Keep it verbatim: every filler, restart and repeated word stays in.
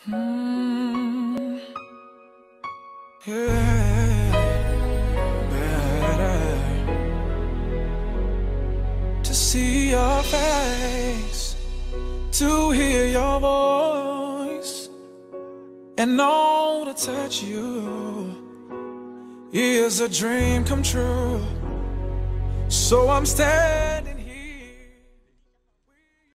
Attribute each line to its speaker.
Speaker 1: Mm, yeah, better to see your face, to hear your voice, and know to touch you is a dream come true. So I'm staying